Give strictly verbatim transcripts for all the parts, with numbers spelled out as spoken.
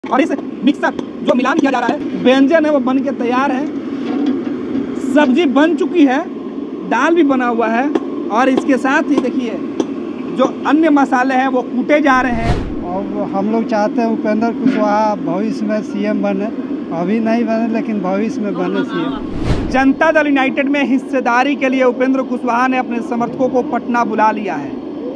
और इस मिक्सर जो मिलान किया जा रहा है, व्यंजन है वो बन के तैयार है। सब्जी बन चुकी है, दाल भी बना हुआ है और इसके साथ ही देखिए जो अन्य मसाले हैं वो कूटे जा रहे हैं। और हम लोग चाहते हैं उपेंद्र कुशवाहा भविष्य में सीएम बने, अभी नहीं बने लेकिन भविष्य में बने सीएम। जनता दल यूनाइटेड में हिस्सेदारी के लिए उपेंद्र कुशवाहा ने अपने समर्थकों को पटना बुला लिया है।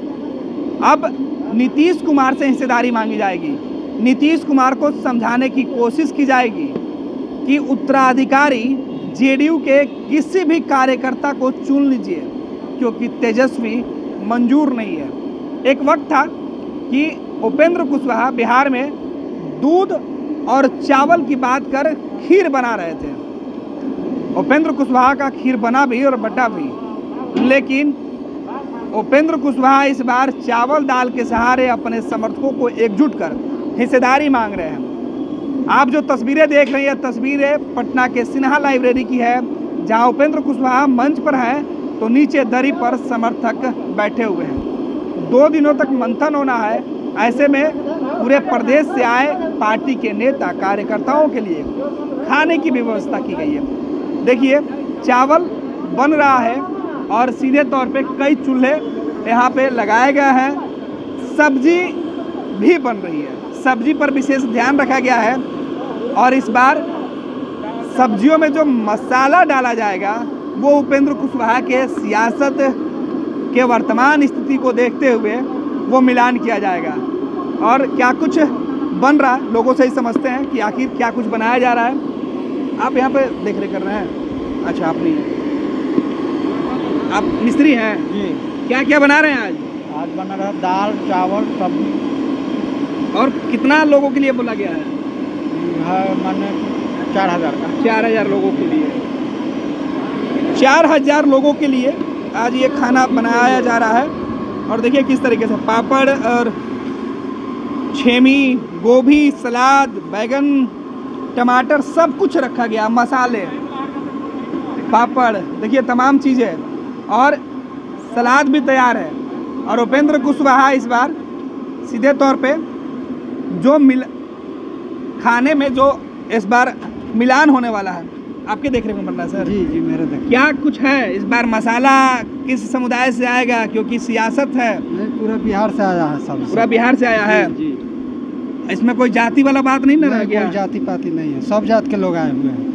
अब नीतीश कुमार से हिस्सेदारी मांगी जाएगी। नीतीश कुमार को समझाने की कोशिश की जाएगी कि उत्तराधिकारी जेडीयू के किसी भी कार्यकर्ता को चुन लीजिए, क्योंकि तेजस्वी मंजूर नहीं है। एक वक्त था कि उपेंद्र कुशवाहा बिहार में दूध और चावल की बात कर खीर बना रहे थे। उपेंद्र कुशवाहा का खीर बना भी और बटा भी, लेकिन उपेंद्र कुशवाहा इस बार चावल दाल के सहारे अपने समर्थकों को एकजुट कर हिस्सेदारी मांग रहे हैं। आप जो तस्वीरें देख रही हैं, तस्वीरें पटना के सिन्हा लाइब्रेरी की है, जहां उपेंद्र कुशवाहा मंच पर है तो नीचे दरी पर समर्थक बैठे हुए हैं। दो दिनों तक मंथन होना है, ऐसे में पूरे प्रदेश से आए पार्टी के नेता कार्यकर्ताओं के लिए खाने की व्यवस्था की गई है। देखिए चावल बन रहा है और सीधे तौर पे कई चूल्हे यहाँ पे लगाए गए हैं। सब्जी भी बन रही है, सब्जी पर विशेष ध्यान रखा गया है और इस बार सब्जियों में जो मसाला डाला जाएगा वो उपेंद्र कुशवाहा के सियासत के वर्तमान स्थिति को देखते हुए वो मिलान किया जाएगा। और क्या कुछ बन रहा है, लोगों से ही समझते हैं कि आखिर क्या कुछ बनाया जा रहा है। आप यहाँ पे देख रेख कर रहे हैं? अच्छा, आप नहीं, आप मिस्त्री हैं जी। क्या क्या बना रहे हैं आज? आज बना रहा दाल चावल सब्जी। और कितना लोगों के लिए बोला गया है? मैंने चार हजार का चार हजार लोगों के लिए चार हजार लोगों के लिए आज ये खाना बनाया जा रहा है। और देखिए किस तरीके से पापड़ और छेमी, गोभी, सलाद, बैगन, टमाटर सब कुछ रखा गया, मसाले, पापड़, देखिए तमाम चीज़ें और सलाद भी तैयार है। और उपेंद्र कुशवाहा इस बार सीधे तौर पे जो मिल खाने में जो इस बार मिलान होने वाला है, आपके देखने में बन रहा है सर? जी जी मेरे देख। क्या कुछ है इस बार? मसाला किस समुदाय से आएगा, क्योंकि सियासत है? नहीं, पूरा बिहार से आया है सब। पूरा बिहार से आया है जी। इसमें कोई जाति वाला बात नहीं ना रह गया? कोई जाति पाति नहीं है, सब जात के लोग आए हुए हैं।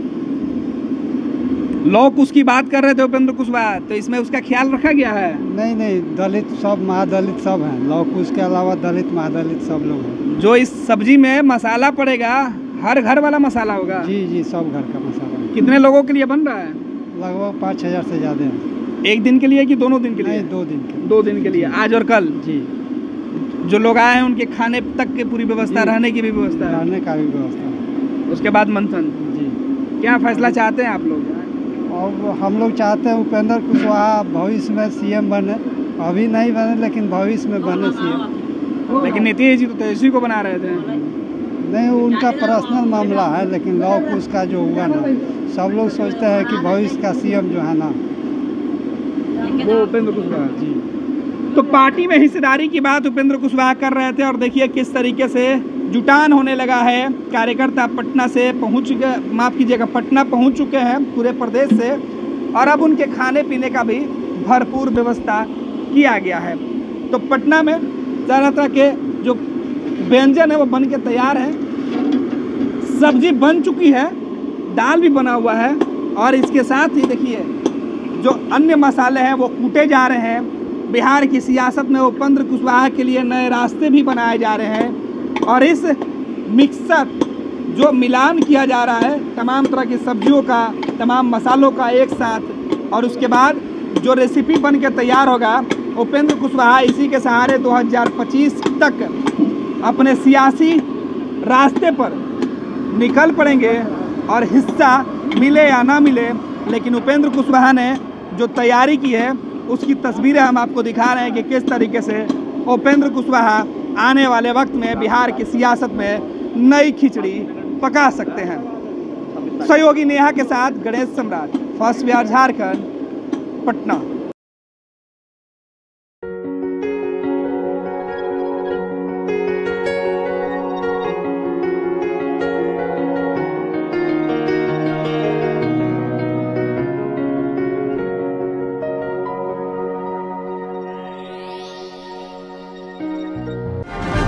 लोग उसकी बात कर रहे थे उपेंद्र कुशवाहा, तो इसमें उसका ख्याल रखा गया है? नहीं नहीं, दलित सब, महादलित सब हैं। लोग उसके अलावा दलित महादलित सब लोग हैं। जो इस सब्जी में मसाला पड़ेगा हर घर वाला मसाला होगा? जी जी, सब घर का मसाला। कितने लोगों के लिए बन रहा है? लगभग पाँच हजार से ज़्यादा है। एक दिन के लिए कि दोनों दिन के लिए? नहीं, दो दिन के। दो दिन के लिए, आज और कल जी। जो लोग आए हैं उनके खाने तक की पूरी व्यवस्था, रहने की भी व्यवस्था है? रहने का भी व्यवस्था। उसके बाद मंथन जी। क्या फैसला चाहते हैं आप लोग? और हम लोग चाहते हैं उपेंद्र कुशवाहा भविष्य में सीएम बने, अभी नहीं बने लेकिन भविष्य में बने सीएम। लेकिन नीतीश जी तो तेजस्वी को बना रहे थे। नहीं, उनका पर्सनल मामला है, लेकिन लॉ उसका जो हुआ ना, सब लोग सोचते हैं कि भविष्य का सीएम जो है ना वो उपेंद्र कुशवाहा जी। तो पार्टी में हिस्सेदारी की बात उपेंद्र कुशवाहा कर रहे थे और देखिए किस तरीके से जुटान होने लगा है। कार्यकर्ता पटना से पहुंच गए, माफ़ कीजिएगा, पटना पहुंच चुके हैं पूरे प्रदेश से, और अब उनके खाने पीने का भी भरपूर व्यवस्था किया गया है। तो पटना में तरह तरह के जो व्यंजन है वो बन के तैयार है। सब्जी बन चुकी है, दाल भी बना हुआ है और इसके साथ ही देखिए जो अन्य मसाले हैं वो कूटे जा रहे हैं। बिहार की सियासत में उपेंद्र कुशवाहा के लिए नए रास्ते भी बनाए जा रहे हैं और इस मिक्सर जो मिलान किया जा रहा है तमाम तरह की सब्जियों का, तमाम मसालों का एक साथ, और उसके बाद जो रेसिपी बन के तैयार होगा, उपेंद्र कुशवाहा इसी के सहारे दो हज़ार पच्चीस तक अपने सियासी रास्ते पर निकल पड़ेंगे। और हिस्सा मिले या ना मिले, लेकिन उपेंद्र कुशवाहा ने जो तैयारी की है उसकी तस्वीरें हम आपको दिखा रहे हैं कि किस तरीके से उपेंद्र कुशवाहा आने वाले वक्त में बिहार की सियासत में नई खिचड़ी पका सकते हैं। सहयोगी नेहा के साथ गणेश सम्राट, फर्स्ट बिहार झारखंड, पटना। है।